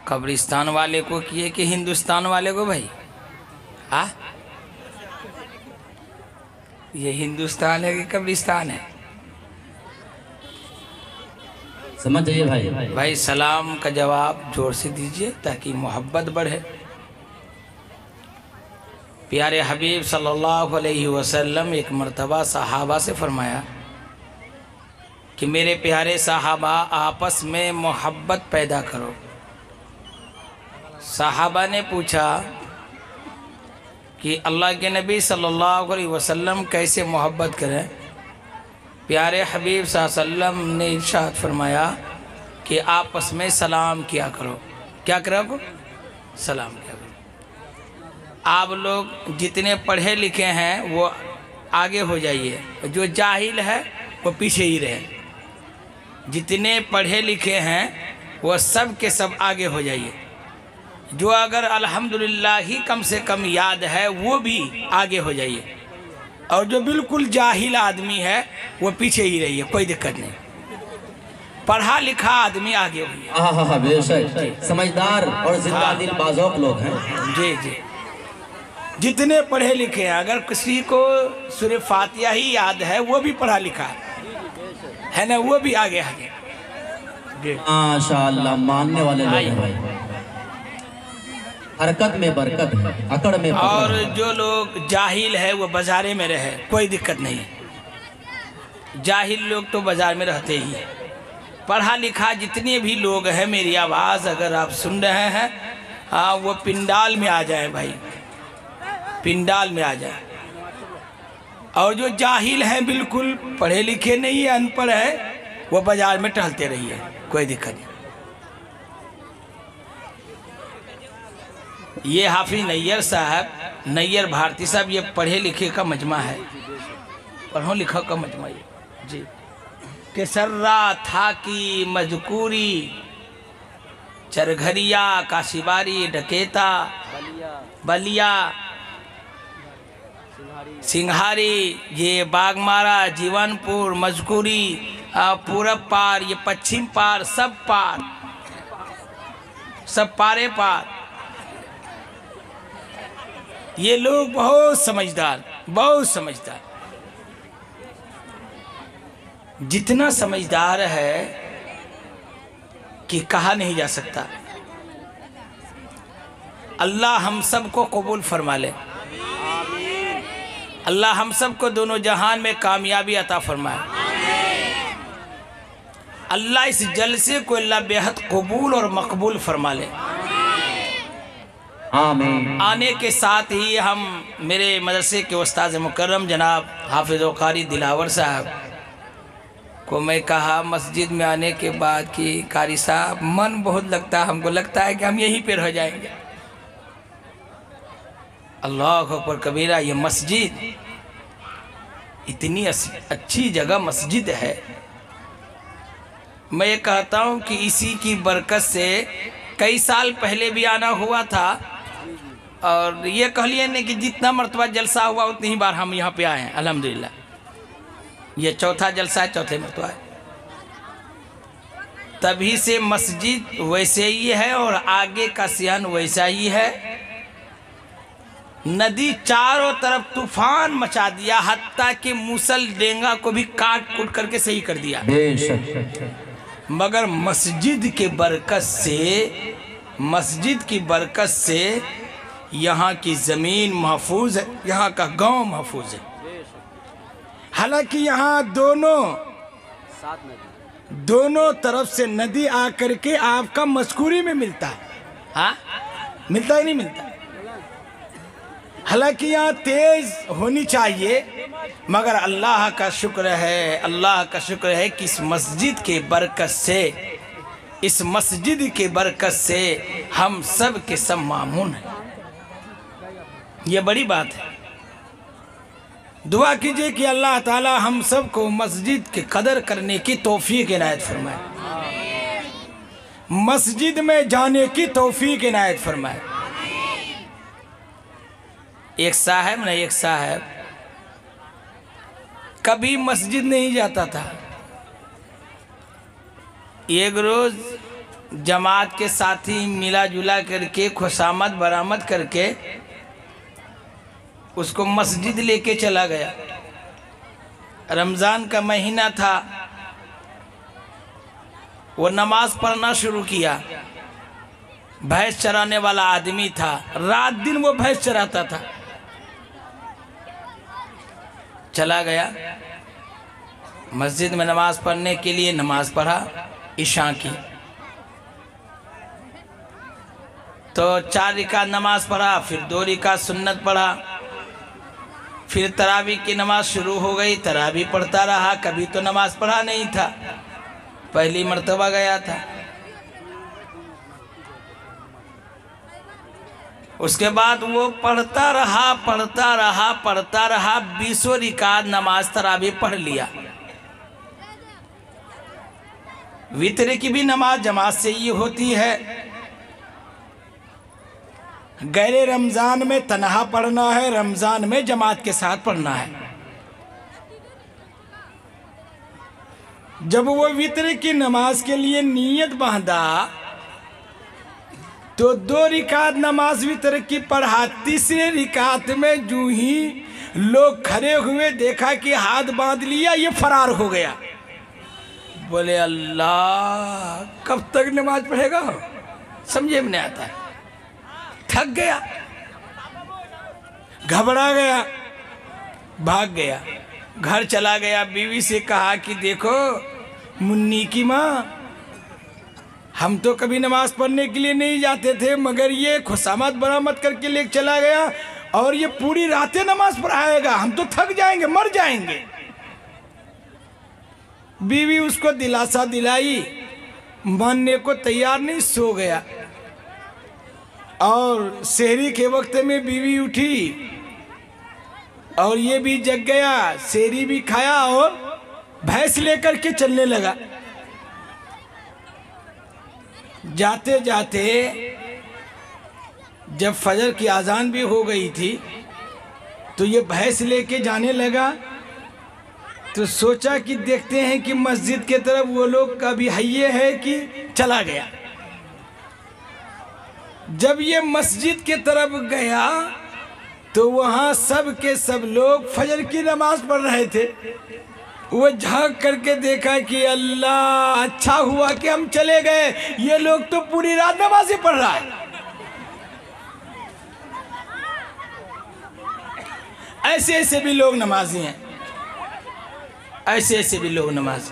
कब्रिस्तान वाले को किए कि हिंदुस्तान वाले को भाई? हाँ, ये हिंदुस्तान है कि कब्रिस्तान है? समझ जाइए भाई। भाई सलाम का जवाब जोर से दीजिए ताकि मोहब्बत बढ़े। प्यारे हबीब सल्लल्लाहु अलैहि वसल्लम एक मर्तबा सहाबा से फरमाया कि मेरे प्यारे सहाबा आपस में मोहब्बत पैदा करो। सहाबा ने पूछा कि अल्लाह के नबी सल्लल्लाहु अलैहि वसल्लम कैसे मोहब्बत करें? प्यारे हबीब सल्लल्लाहु अलैहि वसल्लम ने इरशाद फरमाया कि आपस में सलाम किया करो। क्या करो? सलाम किया करो। आप लोग जितने पढ़े लिखे हैं वो आगे हो जाइए, जो जाहिल है वो पीछे ही रहे। जितने पढ़े लिखे हैं वो सब के सब आगे हो जाइए। जो अगर अल्हम्दुलिल्लाह ही कम से कम याद है वो भी आगे हो जाइए, और जो बिल्कुल जाहिल आदमी है वो पीछे ही रहिए, कोई दिक्कत नहीं। पढ़ा लिखा आदमी आगे होइए। हाँ, बेशक समझदार और जिंदा दिल बाज़ौक़ लोग हैं। जी जी, जितने पढ़े लिखे हैं, अगर किसी को सूरह फातिहा ही याद है वो भी पढ़ा लिखा है ना, वो भी आगे आगे। माशाअल्लाह, मानने वाले लोग हैं भाई। हरकत में बरकत है, अकड़ में पकड़। और जो लोग जाहिल है वो बाजारे में रहे, कोई दिक्कत नहीं। जाहिल लोग तो बाजार में रहते ही हैं। पढ़ा लिखा जितने भी लोग हैं, मेरी आवाज़ अगर आप सुन रहे हैं, हाँ, वो पिंडाल में आ जाए भाई, पिंडाल में आ जाए। और जो जाहिल हैं, बिल्कुल पढ़े लिखे नहीं है, अनपढ़ है, वो बाजार में टहलते रहिए, कोई दिक्कत नहीं। ये हाफिज नैयर साहब, नैयर भारती साहब, ये पढ़े लिखे का मजमा है, पढ़ो लिखो का मजमा ये जी। के सर्रा था की मजकूरी, चरघरिया, काशीबारी, डकेता, बलिया, सिंघारी, ये बागमारा, जीवनपुर, मजकूरी, पूरब पार, ये पश्चिम पार, सब पार, सब पारे पार। ये लोग बहुत समझदार, बहुत समझदार। जितना समझदार है कि कहा नहीं जा सकता। अल्लाह हम सबको कबूल फरमा ले। अल्लाह हम सबको दोनों जहान में कामयाबी अता फरमाए। अल्लाह इस जलसे को अल्लाह बेहद कबूल और मकबूल फरमा ले। आमीन। आने के साथ ही हम मेरे मदरसे के उस्ताद मुकर्रम जनाब हाफिज कारी दिलावर साहब को मैं कहा मस्जिद में आने के बाद कि कारी साहब, मन बहुत लगता है, हमको लगता है कि हम यहीं पे रह जाएंगे। अल्लाह अकबर कबीरा, ये मस्जिद इतनी अच्छी जगह मस्जिद है। मैं ये कहता हूँ कि इसी की बरकत से कई साल पहले भी आना हुआ था, और ये कह लिए नहीं कि जितना मरतबा जलसा हुआ उतनी ही बार हम यहाँ पे आए हैं। अल्हम्दुलिल्लाह, ये चौथा जलसा है, चौथे मरतबा है। तभी से मस्जिद वैसे ही है और आगे का सियान वैसा ही है। नदी चारों तरफ तूफान मचा दिया, हत्ता कि मूसल डेंगा को भी काट कूट करके सही कर दिया। मगर मस्जिद के बरकत से, मस्जिद की बरकत से यहाँ की ज़मीन महफूज है, यहाँ का गांव महफूज है। हालांकि यहाँ दोनों तरफ से नदी आकर के आपका मस्कूरी में मिलता है। हाँ, मिलता ही नहीं मिलता। हालांकि यहाँ तेज होनी चाहिए, मगर अल्लाह का शुक्र है, अल्लाह का शुक्र है कि इस मस्जिद के बरकत से, इस मस्जिद के बरकत से हम सब के सब मामून हैं। ये बड़ी बात है। दुआ कीजिए कि अल्लाह ताला हम सब को मस्जिद की कदर करने की तौफीक इनायत फरमाए, मस्जिद में जाने की तौफीक इनायत फरमाए। एक साहब कभी मस्जिद नहीं जाता था। एक रोज जमात के साथी मिला जुला करके खुशामद बरामद करके उसको मस्जिद लेके चला गया। रमज़ान का महीना था, वो नमाज पढ़ना शुरू किया। भैंस चराने वाला आदमी था, रात दिन वो भैंस चराता था। चला गया मस्जिद में नमाज पढ़ने के लिए, नमाज पढ़ा इशा की। तो 4 रिकात नमाज पढ़ा, फिर 2 रिकात सुन्नत पढ़ा, फिर तरावी की नमाज शुरू हो गई, तरावी पढ़ता रहा। कभी तो नमाज पढ़ा नहीं था, पहली मर्तबा गया था। उसके बाद वो पढ़ता रहा 20 रिकात नमाज तरावी पढ़ लिया। वितर की भी नमाज जमात से ही होती है। गैर रमज़ान में तन्हा पढ़ना है, रमज़ान में जमात के साथ पढ़ना है। जब वो वितर की नमाज के लिए नीयत बांधा तो 2 रिकात नमाज वितर की पढ़ा। तीसरे रिकात में जूं ही लोग खड़े हुए, देखा कि हाथ बांध लिया, ये फरार हो गया। बोले अल्लाह, कब तक नमाज पढ़ेगा? समझे में नहीं आता है। थक गया, घबरा गया, भाग गया, घर चला गया। बीवी से कहा कि देखो मुन्नी की माँ, हम तो कभी नमाज पढ़ने के लिए नहीं जाते थे, मगर ये खुशामद बरामद करके ले चला गया और ये पूरी रातें नमाज पढ़ाएगा, हम तो थक जाएंगे, मर जाएंगे। बीवी उसको दिलासा दिलाई, मानने को तैयार नहीं, सो गया। और सहरी के वक्त में बीवी उठी और ये भी जग गया, सहरी भी खाया और भैंस लेकर के चलने लगा। जाते जाते जब फजर की आज़ान भी हो गई थी तो ये भैंस लेके जाने लगा। तो सोचा कि देखते हैं कि मस्जिद के तरफ वो लोग का भी हइये है कि चला गया। जब ये मस्जिद के तरफ गया तो वहाँ सब के सब लोग फजर की नमाज पढ़ रहे थे। वो झांक करके देखा कि अल्लाह, अच्छा हुआ कि हम चले गए, ये लोग तो पूरी रात नमाज़ें पढ़ रहा है। ऐसे ऐसे भी लोग नमाजी हैं, ऐसे ऐसे भी लोग नमाजी।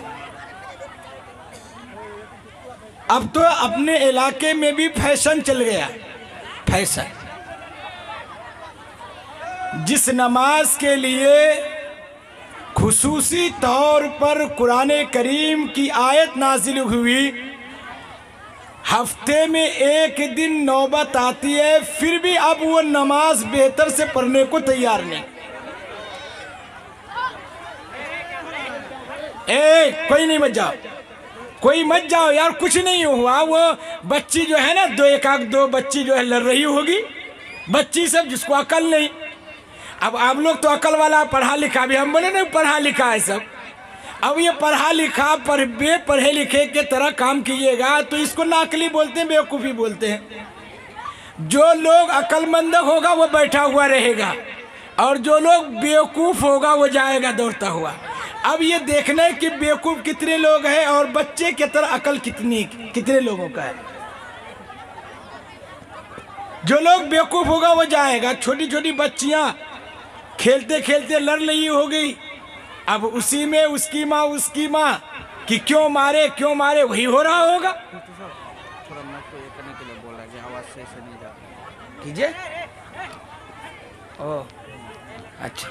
अब तो अपने इलाके में भी फैशन चल गया, फैशन। जिस नमाज के लिए खुसूसी तौर पर कुरान करीम की आयत नाजिल हुई, हफ्ते में 1 दिन नौबत आती है, फिर भी अब वो नमाज बेहतर से पढ़ने को तैयार नहीं। कोई नहीं, मत जाओ, कोई मत जाओ यार, कुछ नहीं हुआ। वो बच्ची जो है ना, 2 बच्ची जो है लड़ रही होगी, बच्ची सब, जिसको अकल नहीं। अब आप लोग तो अकल वाला, पढ़ा लिखा भी, हम बोले नहीं पढ़ा लिखा है सब। अब ये पढ़ा लिखा पर बेपढ़े लिखे के तरह काम कीजिएगा तो इसको नाकली बोलते हैं, बेवकूफ़ी बोलते हैं। जो लोग अक्लमंद होगा वो बैठा हुआ रहेगा और जो लोग बेवकूफ़ होगा वो जाएगा दौड़ता हुआ। अब ये देखना है कि बेवकूफ़ कितने लोग हैं और बच्चे की तरह अकल कितने लोगों का है। जो लोग बेवकूफ़ होगा वो जाएगा। छोटी छोटी बच्चियां खेलते खेलते लड़ रही हो गई, अब उसी में उसकी माँ कि क्यों मारे वही हो रहा होगा। कीजिए, ओह अच्छा।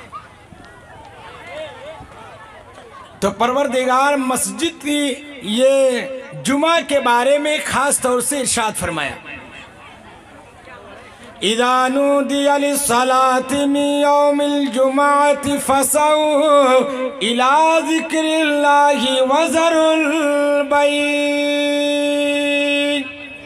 तो परवरदिगार मस्जिद की ये जुमा के बारे में खास तौर से इरशाद फरमाया, इज़ा नूदिया लिस्सलाति मिन यौमिल जुमाअति फसऊ इला ज़िक्रिल्लाहि वज़रुल बैअ।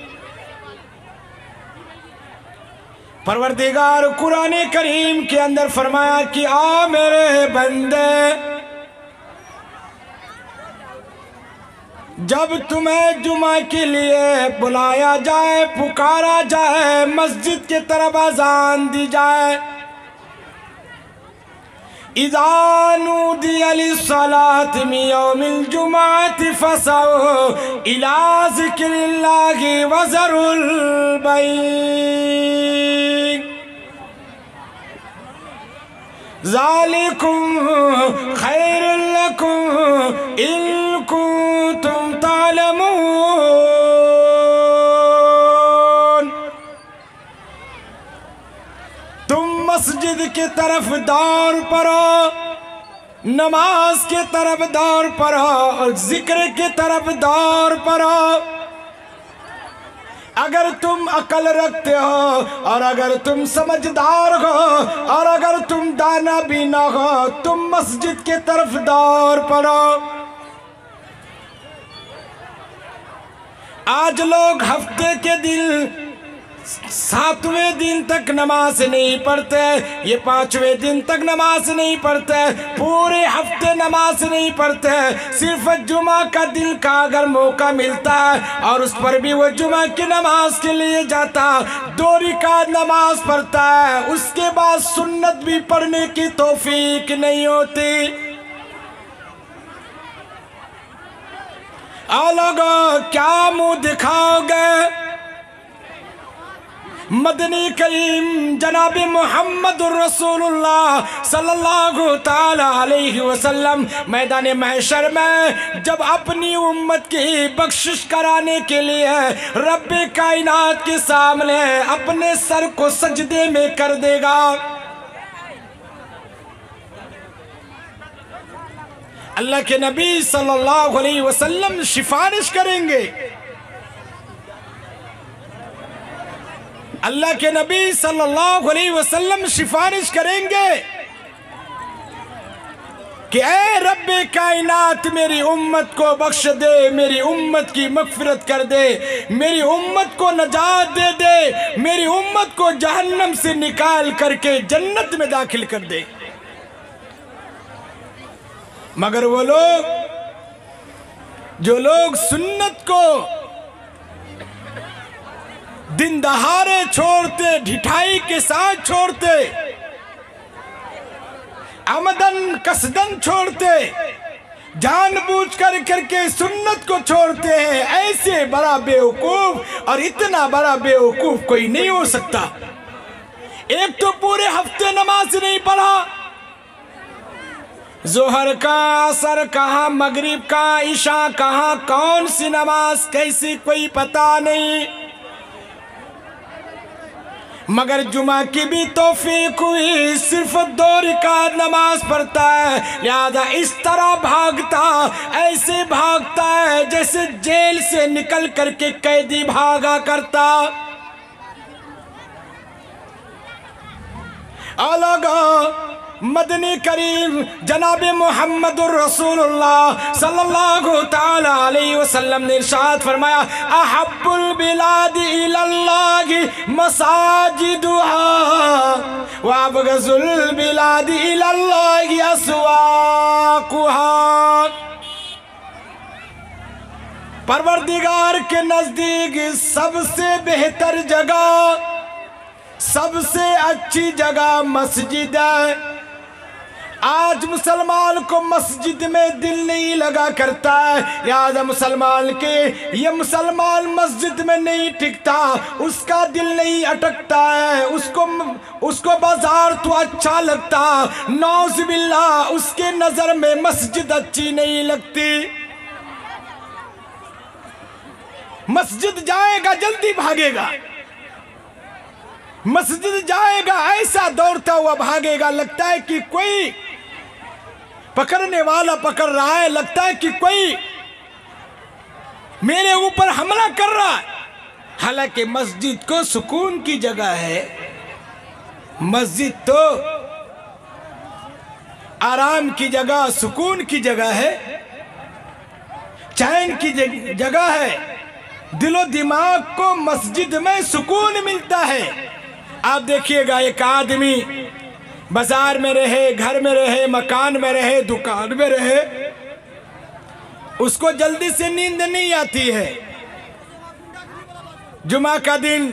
परवरदिगार कुरान करीम के अंदर फरमाया कि आ मेरे बंदे, जब तुम्हें जुमा के लिए बुलाया जाए, पुकारा जाए, मस्जिद की तरफ अजान दी जाए, इज़ा नूदिया लिस्सलाति मिन यौमिल जुमुअति फसअू इला ज़िक्रिल्लाहि व ज़रुल बैअ ज़ालिकुम खैरुल लकुम इन कुंतुम तालमून। तुम मस्जिद की तरफ दौड़ पड़ो, नमाज की तरफ दौड़ पड़ो और जिक्र की तरफ दौड़ पड़ो। अगर तुम अकल रखते हो और अगर तुम समझदार हो और अगर तुम दाना भी ना हो, तुम मस्जिद की तरफ दौड़ पड़ो। आज लोग हफ्ते के दिन 7वें दिन तक नमाज नहीं पढ़ते, ये 5वें दिन तक नमाज नहीं पढ़ते, पूरे हफ्ते नमाज नहीं पढ़ते। सिर्फ जुमा का दिन का अगर मौका मिलता है और उस पर भी वो जुमा की नमाज के लिए जाता, 2 रकात नमाज पढ़ता है, उसके बाद सुन्नत भी पढ़ने की तौफीक नहीं होती। लोगों क्या मुंह दिखाओगे? मदनी करीम जनाब मुहम्मदुर रसूलुल्लाह सल्लल्लाहु ताला अलैहि वसल्लम मैदान महशर में जब अपनी उम्मत की बख्शिश कराने के लिए रब्बे कायनात के सामने अपने सर को सजदे में कर देगा, अल्लाह के नबी सल्लल्लाहु अलैहि वसल्लम सिफारिश करेंगे। अल्लाह के नबी सल्लल्लाहु अलैहि वसल्लम सिफारिश करेंगे कि ए रब्बे कायनात मेरी उम्मत को बख्श दे, मेरी उम्मत की मगफिरत कर दे, मेरी उम्मत को नजात दे दे, मेरी उम्मत को जहन्नम से निकाल करके जन्नत में दाखिल कर दे। मगर वो लोग जो लोग सुन्नत को दिन दहाड़े छोड़ते, ढिठाई के साथ छोड़ते, आमदन कसदन छोड़ते, जानबूझ कर करके सुन्नत को छोड़ते हैं, ऐसे बड़ा बेवकूफ और इतना बड़ा बेवकूफ कोई नहीं हो सकता। एक तो पूरे हफ्ते नमाज नहीं पढ़ा, जोहर का, असर कहाँ, मगरिब का, इशा कहाँ, कौन सी नमाज कैसी कोई पता नहीं, मगर जुमा की भी तौफीक हुई, सिर्फ 2 रकात नमाज पढ़ता है, लिहाजा इस तरह भागता, ऐसे भागता है जैसे जेल से निकल करके कैदी भागा करता। अलग मदनी करीम जनाब मुहम्मदुर रसूलुल्लाह सल्लल्लाहु ताला अलैहि वसल्लम ने इरशाद फरमाया, अहब्बुल बिलादि इलल्लाहि मसाजिदुहा व अबगज़ुल बिलादि इलल्लाहि अस्वाकुहा। परवरदिगार के नजदीक सबसे बेहतर जगह, सबसे अच्छी जगह मस्जिद है। आज मुसलमान को मस्जिद में दिल नहीं लगा करता है, लिहाजा मुसलमान के ये मुसलमान मस्जिद में नहीं टिकता, उसका दिल नहीं अटकता है, उसको बाजार तो अच्छा लगता, नौज़ुबिल्लाह उसके नजर में मस्जिद अच्छी नहीं लगती। मस्जिद जाएगा जल्दी भागेगा, मस्जिद जाएगा ऐसा दौड़ता हुआ भागेगा, लगता है कि कोई पकड़ने वाला पकड़ रहा है, लगता है कि कोई मेरे ऊपर हमला कर रहा है। हालांकि मस्जिद को सुकून की जगह है, मस्जिद तो आराम की जगह, सुकून की जगह है, चैन की जगह है, दिलो दिमाग को मस्जिद में सुकून मिलता है। आप देखिएगा एक आदमी बाजार में रहे, घर में रहे, मकान में रहे, दुकान में रहे, उसको जल्दी से नींद नहीं आती है। जुमा का दिन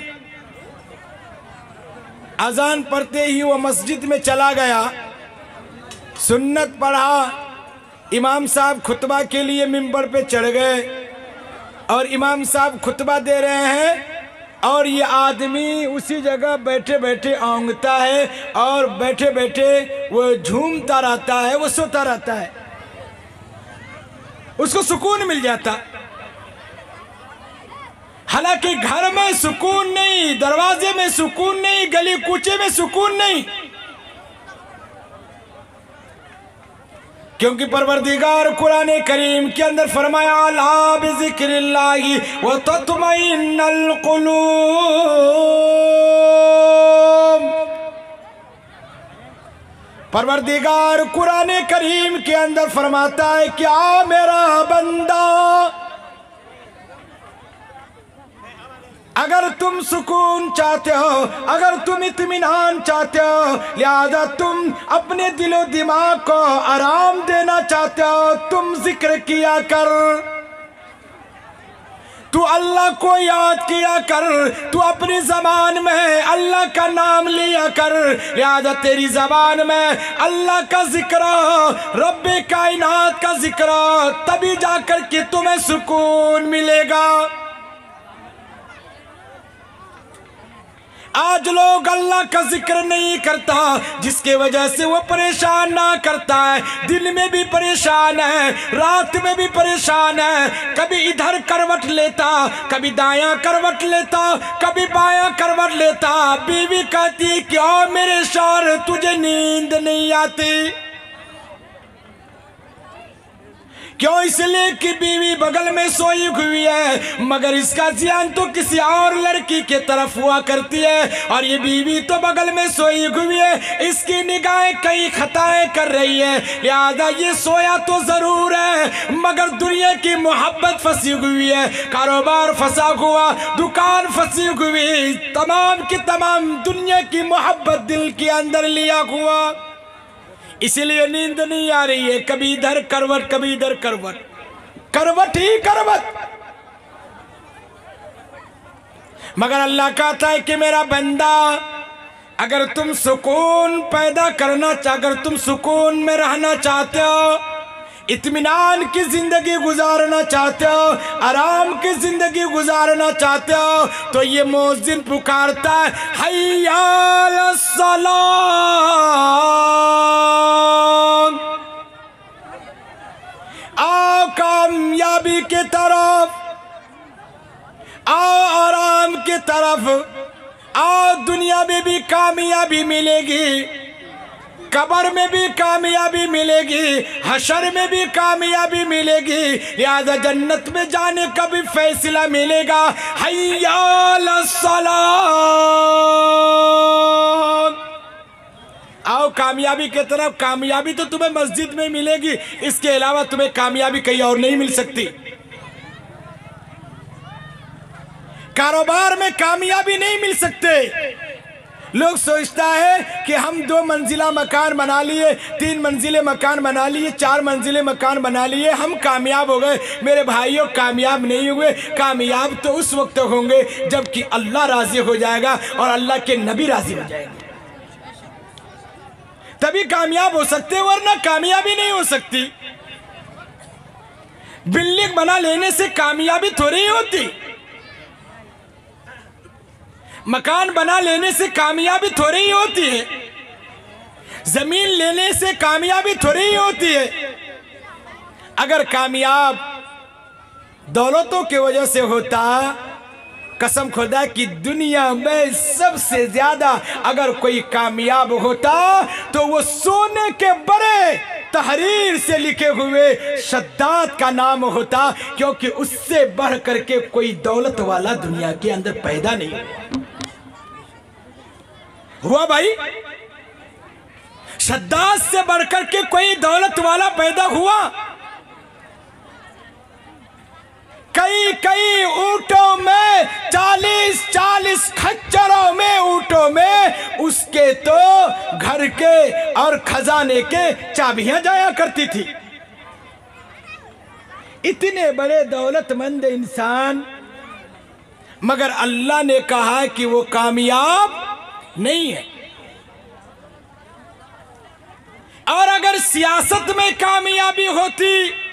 अजान पढ़ते ही वो मस्जिद में चला गया, सुन्नत पढ़ा। इमाम साहब खुतबा के लिए मिंबर पे चढ़ गए और इमाम साहब खुतबा दे रहे हैं और ये आदमी उसी जगह बैठे बैठे औंगता है और बैठे बैठे वो झूमता रहता है, वो सोता रहता है, उसको सुकून मिल जाता। हालांकि घर में सुकून नहीं, दरवाजे में सुकून नहीं, गली कूचे में सुकून नहीं, क्योंकि परवरदिगार कुरान करीम के अंदर फरमाया अला बिज़िक्रिल्लाहि व तत्मइन्नुल कुलूब। परवरदिगार कुरान करीम के अंदर फरमाता है क्या मेरा बंदा, अगर तुम सुकून चाहते हो, अगर तुम इत्मीनान चाहते हो, लिहाजा तुम अपने दिलो दिमाग को आराम देना चाहते हो, तुम जिक्र किया कर, तू अल्लाह को याद किया कर, तू अपनी जबान में अल्लाह का नाम लिया कर। लिहाजा तेरी जबान में अल्लाह का जिक्र, रब्बे कायनात का जिक्र, तभी जाकर के तुम्हें सुकून मिलेगा। आज लोग अल्लाह का जिक्र नहीं करता, जिसके वजह से वो परेशान ना करता है, दिन में भी परेशान है, रात में भी परेशान है, कभी इधर करवट लेता, कभी दायां करवट लेता, कभी बायां करवट लेता। बीवी कहती क्यों मेरे शौहर तुझे नींद नहीं आती? क्यों? इसलिए कि बीवी बगल में सोई हुई है, मगर इसका ध्यान तो किसी और लड़की के तरफ हुआ करती है, और ये बीवी तो बगल में सोई हुई है, इसकी निगाहें कई खताएं कर रही है। लिहाजा ये सोया तो जरूर है, मगर दुनिया की मोहब्बत फंसी हुई है, कारोबार फंसा हुआ, दुकान फंसी हुई, तमाम की तमाम दुनिया की मोहब्बत दिल के अंदर लिया हुआ, इसीलिए नींद नहीं आ रही है। कभी इधर करवट, कभी इधर करवट, करवट ही करवट। मगर अल्लाह कहता है कि मेरा बंदा, अगर तुम सुकून पैदा करना, अगर तुम सुकून में रहना चाहते हो, इत्मीनान की जिंदगी गुजारना चाहते हो, आराम की जिंदगी गुजारना चाहते हो, तो ये मुअज्जिन पुकारता है हय्या अलस सलाह, आओ कामयाबी की तरफ, आओ आराम की तरफ, आओ दुनिया में भी कामयाबी मिलेगी, कब्र में भी कामयाबी मिलेगी, हशर में भी कामयाबी मिलेगी, लिहाजा जन्नत में जाने का भी फैसला मिलेगा। हय्या अलस सलाह, आओ कामयाबी की तरफ। कामयाबी तो तुम्हें मस्जिद में मिलेगी, इसके अलावा तुम्हें कामयाबी कहीं और नहीं मिल सकती। कारोबार में कामयाबी नहीं मिल सकते। लोग सोचता है कि हम 2 मंजिला मकान बना लिए, 3 मंजिले मकान बना लिए, 4 मंजिले मकान बना लिए, हम कामयाब हो गए। मेरे भाइयों, कामयाब नहीं हुए। कामयाब तो उस वक्त होंगे जबकि अल्लाह राजी हो जाएगा और अल्लाह के नबी राजी हो जाएंगे, तभी कामयाब हो सकते, वरना कामयाबी नहीं हो सकती। बिल्डिंग बना लेने से कामयाबी थोड़ी होती, मकान बना लेने से कामयाबी थोड़ी ही होती है, जमीन लेने से कामयाबी थोड़ी ही होती है। अगर कामयाब दौलतों की वजह से होता, कसम खुदा की दुनिया में सबसे ज्यादा अगर कोई कामयाब होता तो वो सोने के बड़े तहरीर से लिखे हुए शद्दाद का नाम होता, क्योंकि उससे बढ़ करके कोई दौलत वाला दुनिया के अंदर पैदा नहीं हुआ। भाई, शद्दाद से बढ़कर के कोई दौलत वाला पैदा हुआ? कई कई ऊंटों में, 40 खच्चरों में, ऊंटों में उसके तो घर के और खजाने के चाबियां जाया करती थी। इतने बड़े दौलतमंद इंसान, मगर अल्लाह ने कहा कि वो कामयाब नहीं है। और अगर सियासत में कामयाबी होती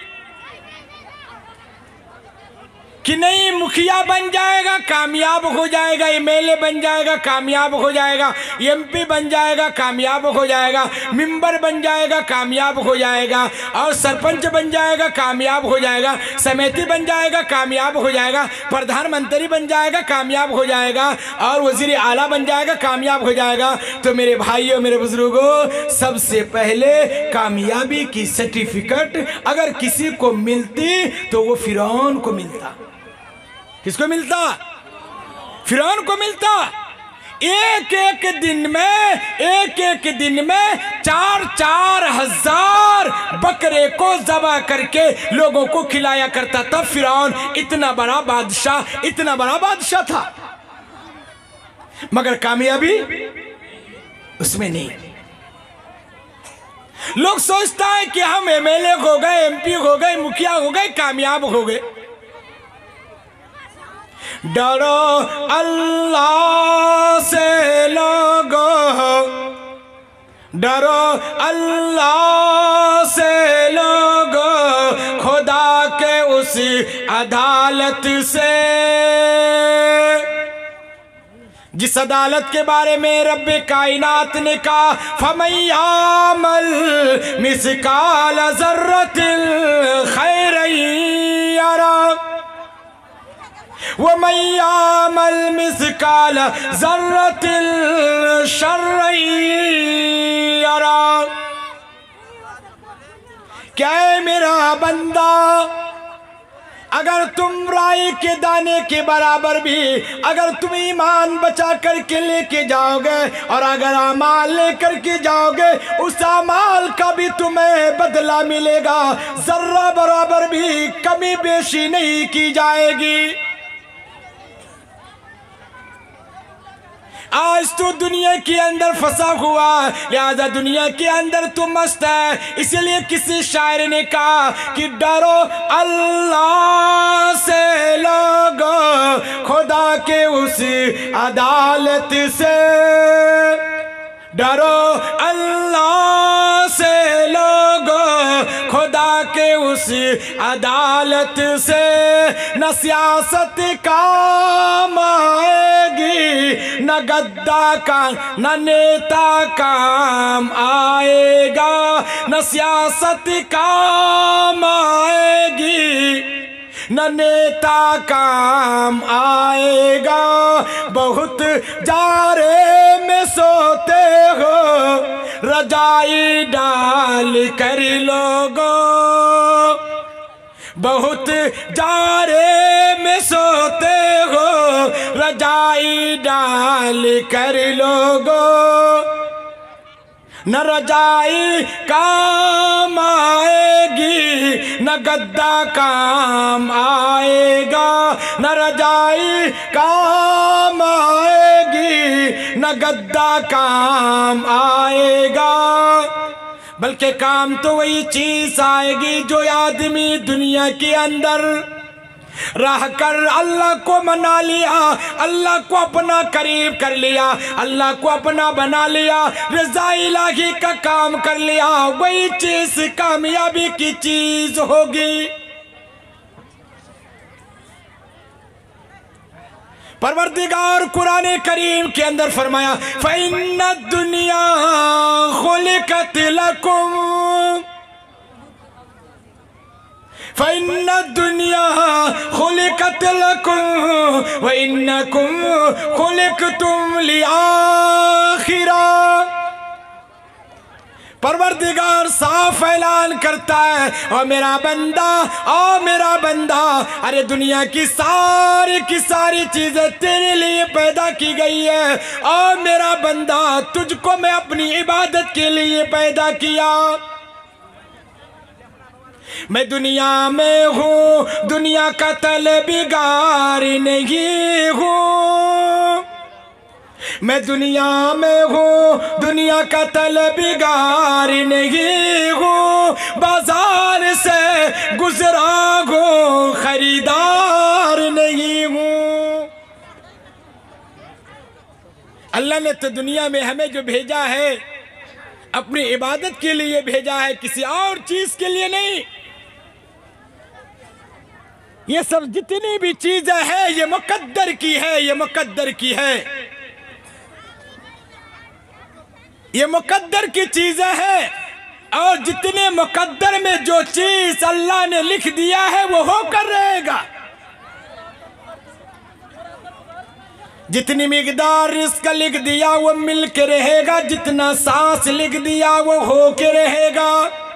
कि नहीं मुखिया बन जाएगा कामयाब हो जाएगा, एमएलए बन जाएगा कामयाब हो जाएगा, एमपी बन जाएगा कामयाब हो जाएगा, मेंबर बन जाएगा कामयाब हो जाएगा, और सरपंच बन जाएगा कामयाब हो जाएगा, समिति बन जाएगा कामयाब हो जाएगा, प्रधानमंत्री बन जाएगा कामयाब हो जाएगा, और वजीर आला बन जाएगा कामयाब हो जाएगा, तो मेरे भाइयों मेरे बुजुर्गों, सबसे पहले कामयाबी की सर्टिफिकेट अगर किसी को मिलती तो वो फिरौन को मिलता। किसको मिलता? फिरौन को मिलता। एक एक दिन में 4-4 हजार बकरे को ज़बह करके लोगों को खिलाया करता था फिरौन। इतना बड़ा बादशाह था, मगर कामयाबी उसमें नहीं। लोग सोचता है कि हम एमएलए हो गए, एमपी हो गए, मुखिया हो गए, कामयाब हो गए। डरो अल्लाह से लोगों, डरो अल्लाह से लोगों, खुदा के उस अदालत से जिस अदालत के बारे में रब कायनात ने कहा फमय्यामल मिस्काल ज़र्रतिल खैरन यरा व मय्यामल मिस्काल ज़र्रतिल शर्रन यरा। क्या है मेरा बंदा, अगर तुम राई के दाने के बराबर भी अगर तुम ईमान बचा करके लेके जाओगे और अगर अमाल लेकर के जाओगे, उस अमाल का भी तुम्हें बदला मिलेगा, जर्रा बराबर भी कमी बेशी नहीं की जाएगी। आज तो दुनिया के अंदर फंसा हुआ, लिहाजा दुनिया के अंदर तुम मस्त है। इसलिए किसी शायर ने कहा कि डरो अल्लाह से लोगों, खुदा के उस अदालत से। डरो अल्लाह से लोगों, खुदा के उस अदालत से। न सियासत काम आएगी, न गद्दा का न नेता काम आएगा, न सियासत काम आएगी, न नेता काम आएगा। बहुत जारे में सोते हो, रजाई डाल कर लोगों, बहुत जारे में सोते हो, रजाई डाल कर लोगों। न रजाई काम आएगी, न गद्दा काम आएगा, न रजाई काम आएगी, न गद्दा काम आएगा। बल्कि काम तो वही चीज आएगी जो आदमी दुनिया के अंदर रह कर अल्लाह को मना लिया, अल्लाह को अपना करीब कर लिया, अल्लाह को अपना बना लिया, रज़ा इलाही का काम कर लिया, वही चीज कामयाबी की चीज होगी। परवरदिगार कुरान करीम के अंदर फरमाया फ़इन्ना दुनिया खुलिकत लकुम, फ़इन्ना दुनिया खुलिकत लकुम व इन्नकुम खुलिकतुम लिआखिरा। परवरदिगार साफ ऐलान करता है, और मेरा बंदा, अरे दुनिया की सारी चीजें तेरे लिए पैदा की गई है, और मेरा बंदा तुझको मैं अपनी इबादत के लिए पैदा किया। मैं दुनिया में हूँ, दुनिया का तलबगार नहीं हूँ, मैं दुनिया में हूँ, दुनिया का तलबगार नहीं हूँ, बाजार से गुजरा हूँ, खरीदार नहीं हूँ। अल्लाह ने तो दुनिया में हमें जो भेजा है अपनी इबादत के लिए भेजा है, किसी और चीज के लिए नहीं। ये सब जितनी भी चीजें हैं ये मुकद्दर की है, ये मुकद्दर की है, ये मुकद्दर की चीजें हैं। और जितने मुकद्दर में जो चीज अल्लाह ने लिख दिया है वो होकर रहेगा। जितनी मिकदार रिस्क लिख दिया वो मिल के रहेगा, जितना सांस लिख दिया वो हो के रहेगा।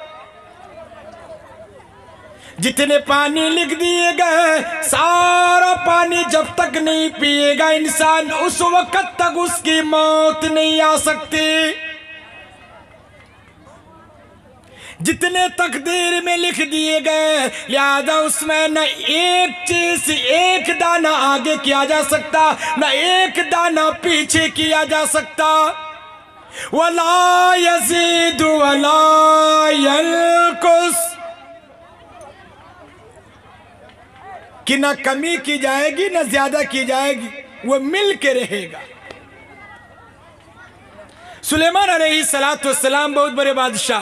जितने पानी लिख दिए गए सारा पानी जब तक नहीं पिएगा इंसान उस वक्त तक उसकी मौत नहीं आ सकती। जितने तकदीर में लिख दिए गए लिहाजा उसमें न एक चीज एक दाना आगे किया जा सकता, न एक दाना पीछे किया जा सकता। वला यज़ीदु वला यनकुस, कि न कमी की जाएगी न ज्यादा की जाएगी, वो मिल के रहेगा। सुलेमान अलैहिस्सलाम बहुत बड़े बादशाह,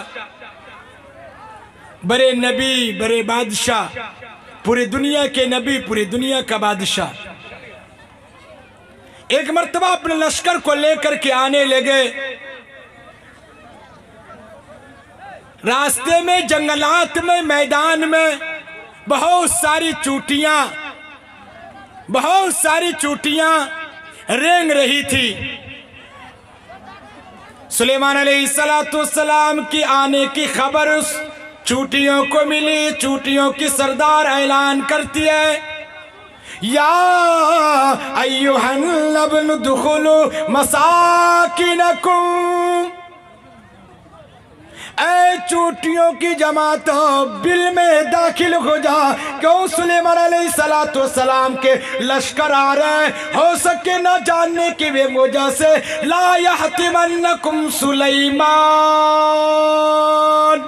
बड़े नबी, बड़े बादशाह, पूरी दुनिया के नबी, पूरी दुनिया का बादशाह। एक मर्तबा अपने लश्कर को लेकर के आने लगे। रास्ते में, जंगलात में, मैदान में बहुत सारी चूटियां रेंग रही थी। सुलेमान अलैहिस्सलाम की आने की खबर उस चूटियों को मिली। चूटियों की सरदार ऐलान करती है, या अय्युहन लबन दुखुलु मसाकिनकुम, ऐ चूटियों की जमात बिल में दाखिल हो जा। क्यों? सुलेमान अलैहिस्सलाम के लश्कर आ रहे, हो सके न जानने की वजह से ला यहतिमन्नकुम सुलेमान,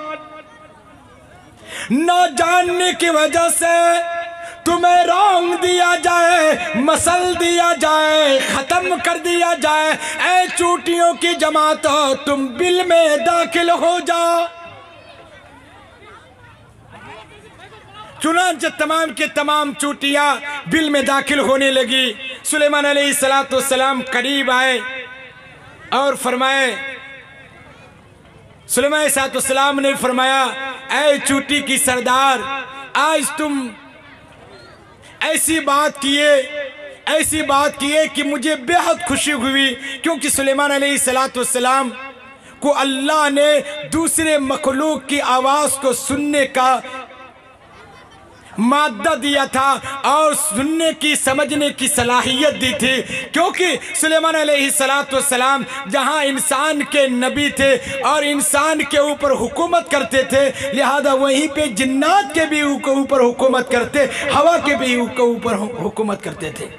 न जानने की वजह से तुम्हें रोंग दिया जाए, मसल दिया जाए, खत्म कर दिया जाए। ऐ चूटियों की जमात तुम बिल में दाखिल हो जाओ। चुनांचे तमाम के तमाम चूटियां बिल में दाखिल होने लगी। सुलेमान अलैहिस्सलाम करीब आए और फरमाए, सुलेमान अलैहिस्सलाम ने फरमाया, ऐ चूटी की सरदार, आज तुम ऐसी बात किए कि मुझे बेहद खुशी हुई। क्योंकि सुलेमान अलैहिस्सलाम को अल्लाह ने दूसरे मखलूक की आवाज को सुनने का मादा दिया था और सुनने की, समझने की सलाहियत दी थी। क्योंकि सुलेमान अलैहिस्सलाम जहां इंसान के नबी थे और इंसान के ऊपर हुकूमत करते थे, लिहाजा वहीं पे जिन्नात के भी ऊपर हुकूमत करते, हवा के भी ऊपर हुकूमत करते थे।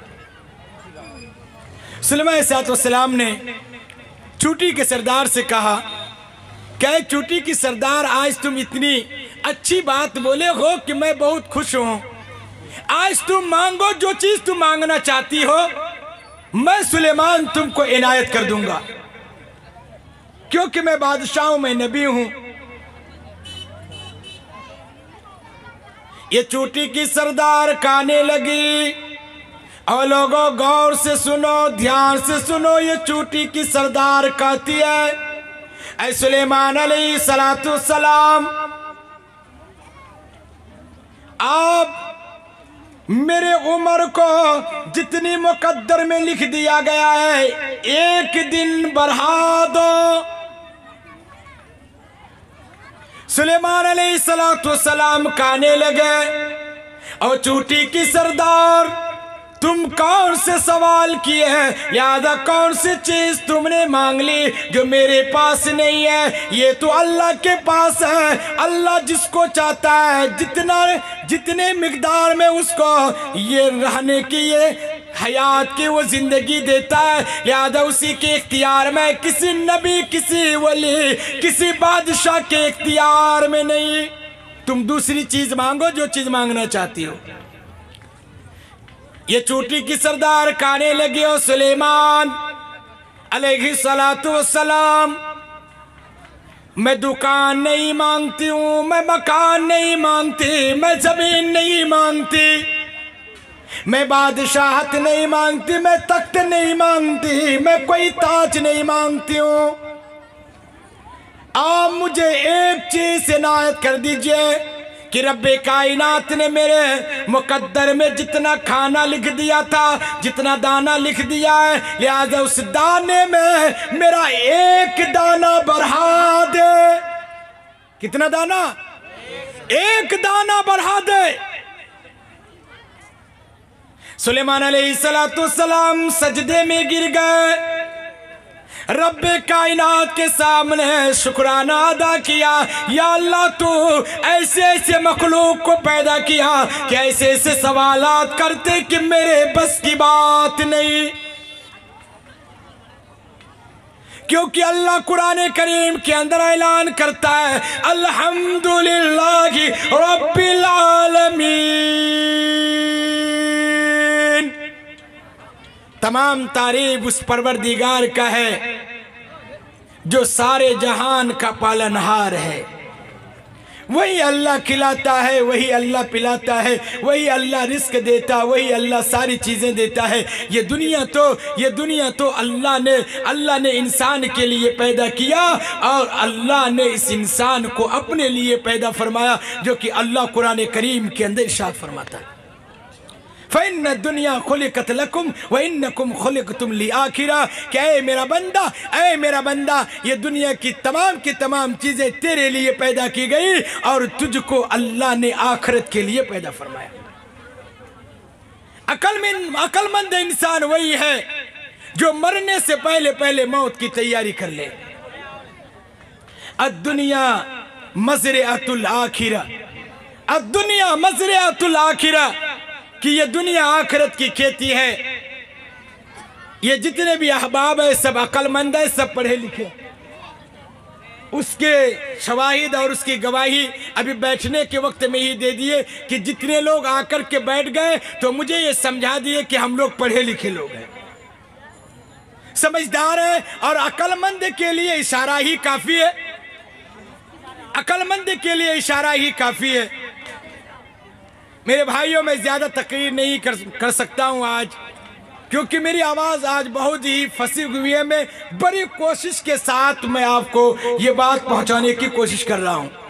सुलेमान अलैहिस्सलाम ने चूटी के सरदार से कहा, क्या चूटी की सरदार, आज तुम इतनी अच्छी बात बोले हो कि मैं बहुत खुश हूं। आज तुम मांगो, जो चीज तुम मांगना चाहती हो मैं सुलेमान तुमको इनायत कर दूंगा, क्योंकि मैं बादशाह हूं, मैं नबी हूं। ये चूटी की सरदार कहने लगी, और लोगों गौर से सुनो, ध्यान से सुनो, ये चूटी की सरदार कहती है, ऐ सुलेमान अलैहिस्सलाम, आप मेरे उम्र को जितनी मुकद्दर में लिख दिया गया है एक दिन बढ़ा दो। सुलेमान अलैहिस्सलाम कहने लगे, और चूटी की सरदार, तुम कौन से सवाल किए हैं, यादा कौन सी चीज तुमने मांग ली जो मेरे पास नहीं है? ये तो अल्लाह के पास है। अल्लाह जिसको चाहता है जितने मिकदार में उसको ये रहने की ये हयात की वो जिंदगी देता है, लिहाजा उसी के इख्तियार में, किसी नबी, किसी वली, किसी बादशाह के इख्तियार में नहीं। तुम दूसरी चीज मांगो जो चीज मांगना चाहती हो। ये चोटी की सरदार खाने लगे हो सुलेमान अलैहिस्सलातु वस्सलाम, मैं दुकान नहीं मांगती हूं, मैं मकान नहीं मांगती, मैं जमीन नहीं मांगती, मैं बादशाहत नहीं मांगती, मैं तख्त नहीं मांगती, मैं कोई ताज नहीं मांगती हूं। आप मुझे एक चीज इनायत कर दीजिए कि रब्बे कायनात ने मेरे मुकद्दर में जितना खाना लिख दिया था, जितना दाना लिख दिया है, लिहाजा उस दाने में मेरा एक दाना बढ़ा दे। कितना दाना? एक दाना बढ़ा दे। सुलेमान अलैहिस्सलाम सजदे में गिर गए, रब्बे कायनात के सामने शुक्राना अदा किया। या अल्लाह तू ऐसे ऐसे मखलूक को पैदा किया कि ऐसे ऐसे सवालात करते कि मेरे बस की बात नहीं। क्योंकि अल्लाह कुरान करीम के अंदर ऐलान करता है, अल्हम्दुलिल्लाहि रब्बिल आलमीन, तमाम तारीफ उस परवरदिगार का है जो सारे जहान का पालनहार है। वही अल्लाह खिलाता है, वही अल्लाह पिलाता है, वही अल्लाह रिस्क देता, वही अल्लाह सारी चीज़ें देता है। ये दुनिया तो अल्लाह ने इंसान के लिए पैदा किया और अल्लाह ने इस इंसान को अपने लिए पैदा फरमाया, जो कि अल्लाह कुरान करीम के अंदर इरशाद फरमाता है, फ़इन्न दुनिया खुलिक़त लकुम व इन्नकुम खुलिक़तुम लिआखिरा। क्या ऐ मेरा बंदा, ये दुनिया की तमाम चीज़ें तेरे लिए पैदा की गई और तुझको अल्लाह ने आखिरत के लिए पैदा फरमाया। अक्लमंद इंसान वही है जो मरने से पहले मौत की तैयारी कर ले। अद्दुनिया मज़रअतुल आखिरा, अद्दुनिया मज़रअतुल आखिरा, कि ये दुनिया आखिरत की खेती है। ये जितने भी अहबाब है सब अक्लमंद है, सब पढ़े लिखे। उसके शवाहिद और उसकी गवाही अभी बैठने के वक्त में ही दे दिए कि जितने लोग आकर के बैठ गए तो मुझे ये समझा दिए कि हम लोग पढ़े लिखे लोग हैं, समझदार है। और अक्लमंद के लिए इशारा ही काफी है, अक्लमंद के लिए इशारा ही काफी है। मेरे भाइयों, मैं ज़्यादा तकरीर नहीं कर सकता हूँ आज, क्योंकि मेरी आवाज़ आज बहुत ही फंसी हुई है। मैं बड़ी कोशिश के साथ मैं आपको ये बात पहुँचाने की कोशिश कर रहा हूँ।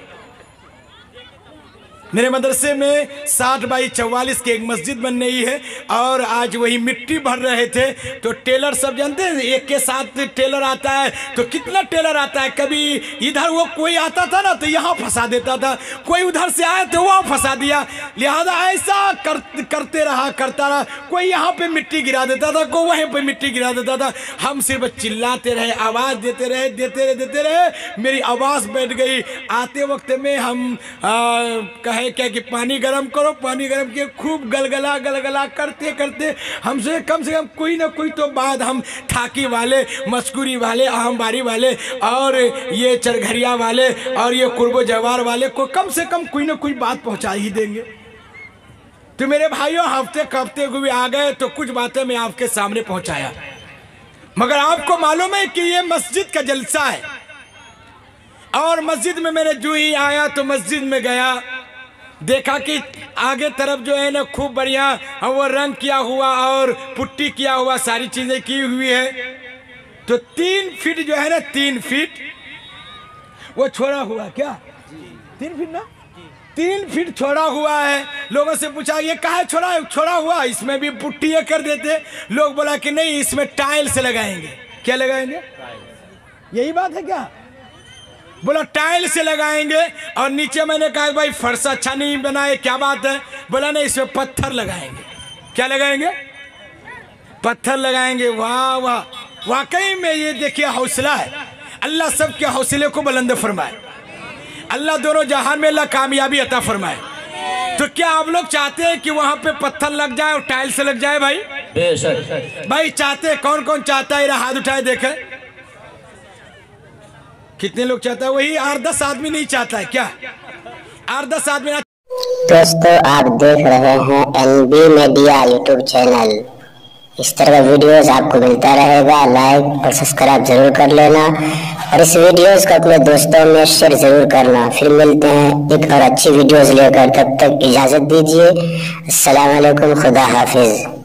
मेरे मदरसे में 60 बाई 44 की एक मस्जिद बन रही है और आज वही मिट्टी भर रहे थे। तो टेलर सब जानते हैं, एक के साथ टेलर आता है तो कितना टेलर आता है। कभी इधर वो कोई आता था ना तो यहाँ फंसा देता था, कोई उधर से आया तो वहाँ फंसा दिया। लिहाजा ऐसा करता रहा। कोई यहाँ पे मिट्टी गिरा देता था, कोई वहीं पे मिट्टी गिरा देता था। हम सिर्फ चिल्लाते रहे, आवाज़ देते रहे। मेरी आवाज़ बैठ गई। आते वक्त में हम कहे क्या कि पानी गरम करो, पानी गरम किए, खूब गलगला करते हमसे कम से कम कोई ना कोई तो बात हम ठाकी वाले, मस्कुरी वाले, अहमबारी वाले और ये चरघरिया वाले और ये कुर्बो जवार वाले को कम से कम कोई ना कोई बात पहुंचा ही देंगे। तो मेरे भाइयों, हफ्ते हुए आ गए तो कुछ बातें मैं आपके सामने पहुंचाया, मगर आपको मालूम है कि ये मस्जिद का जलसा है। और मस्जिद में मैंने जो ही आया तो मस्जिद में गया, देखा कि आगे तरफ जो है ना खूब बढ़िया वो रंग किया हुआ और पुट्टी किया हुआ सारी चीज़ें की हुई है। तो 3 फीट जो है ना, 3 फीट वो छोड़ा हुआ, क्या 3 फीट ना, 3 फीट छोड़ा हुआ है। लोगों से पूछा ये कहाँ छोड़ा हुआ, इसमें भी पुट्टी कर देते। लोग बोला कि नहीं, इसमें टाइल्स लगाएंगे। क्या लगाएंगे? यही बात है क्या? बोला टाइल से लगाएंगे। और नीचे मैंने कहा भाई फर्श अच्छा नहीं बनाए, क्या बात है? बोला नहीं, इसमें पत्थर लगाएंगे। क्या लगाएंगे? पत्थर लगाएंगे। वाह वाह, वाकई में ये देखिए हौसला है। अल्लाह सबके हौसले को बुलंद फरमाए, अल्लाह दोनों जहान में अल्लाह कामयाबी अता फरमाए। तो क्या आप लोग चाहते हैं कि वहां पे पत्थर लग जाए और टाइल्स लग जाए? भाई बेशक भाई चाहते कौन कौन चाहता है? हाथ उठाए देखें कितने लोग चाहता है? वही 8-10 आदमी नहीं चाहता है क्या? 8-10 आदमी। दोस्तों आप देख रहे हैं NB मीडिया यूट्यूब चैनल। इस तरह का वीडियोस आपको मिलता रहेगा। लाइक और सब्सक्राइब जरूर कर लेना और इस वीडियोस को अपने दोस्तों में शेयर जरूर करना। फिर मिलते हैं एक और अच्छी वीडियोस लेकर, तब तक इजाजत दीजिए। अस्सलाम वालेकुम, खुदा हाफिज।